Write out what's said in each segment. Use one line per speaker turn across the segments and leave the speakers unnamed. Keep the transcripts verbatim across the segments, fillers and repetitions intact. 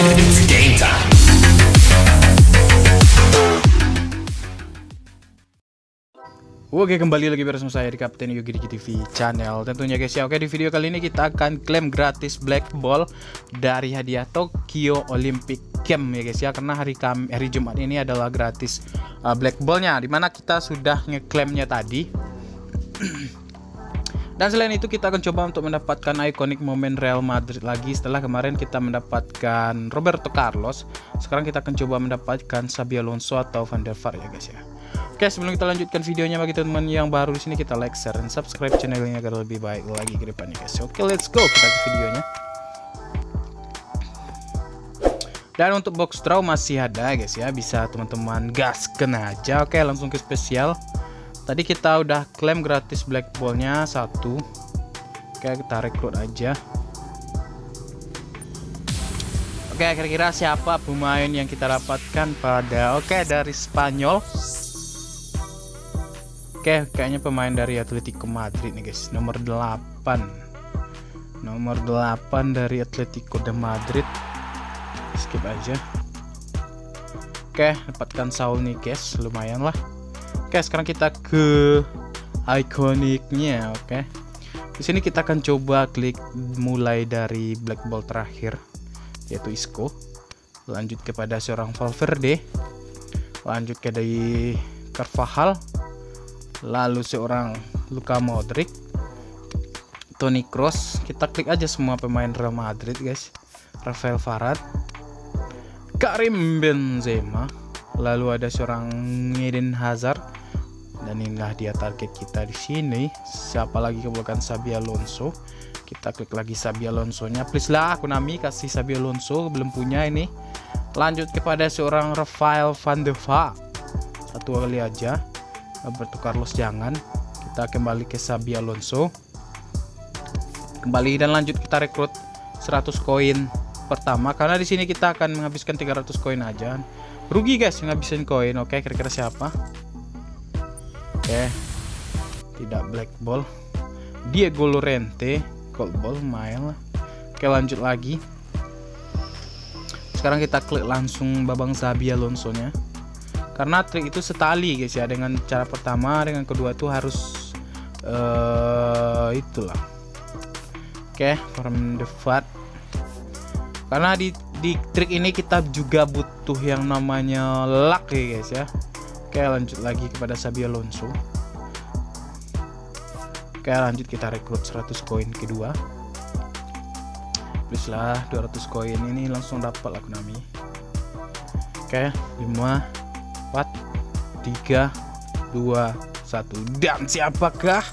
It's game time.
Oke, kembali lagi bersama saya di Kapten Yogi di T V channel tentunya guys ya. Oke, di video kali ini kita akan klaim gratis black ball dari hadiah Tokyo Olympic Game ya guys ya, karena hari Kam hari Jumat ini adalah gratis uh, black ballnya, dimana kita sudah ngeklaimnya tadi. Dan selain itu kita akan coba untuk mendapatkan iconic moment Real Madrid lagi. Setelah kemarin kita mendapatkan Roberto Carlos, sekarang kita akan coba mendapatkan Xabi Alonso atau Van der Vaart ya guys ya. Oke, sebelum kita lanjutkan videonya, bagi teman-teman yang baru di sini, kita like, share, dan subscribe channel ini agar lebih baik lagi ke depannya guys. Oke, let's go kita ke videonya. Dan untuk box draw masih ada guys ya, bisa teman-teman gaskan aja. Oke, langsung ke spesial. Tadi kita udah klaim gratis black ballnya satu. Oke, kita rekrut aja. Oke, kira-kira siapa pemain yang kita dapatkan pada Oke, dari Spanyol. Oke, kayaknya pemain dari Atletico Madrid nih guys, nomor delapan. Nomor delapan dari Atletico de Madrid. Skip aja. Oke, dapatkan Saul Niguez, lumayan lah. Oke, sekarang kita ke ikoniknya. Oke, di sini kita akan coba klik mulai dari black ball terakhir, yaitu Isco. Lanjut kepada seorang Valverde. Lanjut ke dari Carvajal. Lalu seorang Luka Modric, Toni Kroos. Kita klik aja semua pemain Real Madrid guys. Rafael Varane, Karim Benzema. Lalu ada seorang Eden Hazard. Dan inilah dia target kita di sini. Siapa lagi bukan Xabi Alonso. Kita klik lagi Xabi Alonso-nya. Please lah Konami kasih Xabi Alonso, belum punya ini. Lanjut kepada seorang Rafael Van der Vaart. Satu kali aja. Roberto Carlos jangan. Kita kembali ke Xabi Alonso. Kembali dan lanjut kita rekrut seratus koin pertama, karena di sini kita akan menghabiskan tiga ratus koin aja. Rugi guys menghabisin koin. Oke, kira-kira siapa? Oke. Tidak black ball. Diego Llorente, gold ball main lah. Oke, lanjut lagi. Sekarang kita klik langsung babang Xabi Alonso-nya. Karena trik itu setali guys ya, dengan cara pertama, dengan kedua itu harus uh, itulah. Oke, Van der Vaart. Karena di, di trik ini kita juga butuh yang namanya luck ya guys ya. Oke, lanjut lagi kepada Xabi Alonso. Oke, lanjut kita rekrut seratus koin kedua. Plus lah dua ratus koin ini langsung dapat lah Konami. Oke, lima empat tiga dua satu, dan siapakah?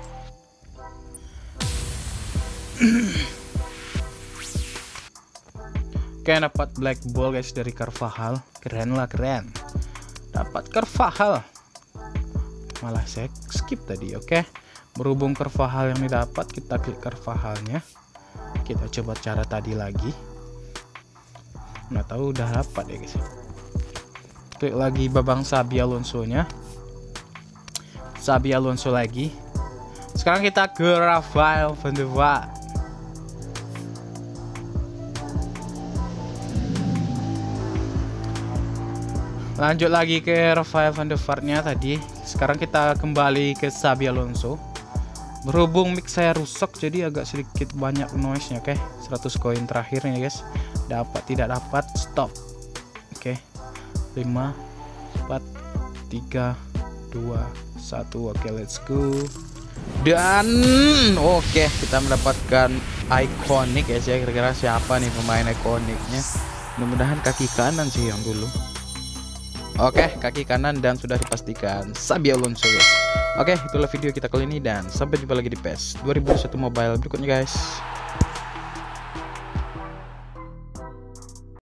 Oke, dapat black ball guys dari Carvajal. Keren lah, keren. Dapat Carvajal. Malah saya skip tadi. Oke, berhubung Carvajal yang didapat, kita klik Carvajalnya. Kita coba cara tadi lagi. Nggak tahu udah dapat ya guys. Klik lagi babang Xabi Alonso-nya. Xabi Alonso lagi. Sekarang kita ke Rafael Van der Vaart. Lanjut lagi ke Rafael Van der Vaart-nya tadi. Sekarang kita kembali ke Xabi Alonso. Berhubung mix saya rusak, jadi agak sedikit banyak noise-nya. Oke, seratus koin terakhir nih guys. Dapat tidak dapat, stop. Oke. lima empat tiga dua satu. Oke, let's go. Dan oke, kita mendapatkan iconic ya. Saya kira-kira siapa nih pemain iconicnya? Mudah-mudahan kaki kanan sih yang dulu. Oke, kaki kanan dan sudah dipastikan Xabi Alonso guys. Oke, itulah video kita kali ini dan sampai jumpa lagi di PES dua ribu dua puluh satu Mobile berikutnya guys.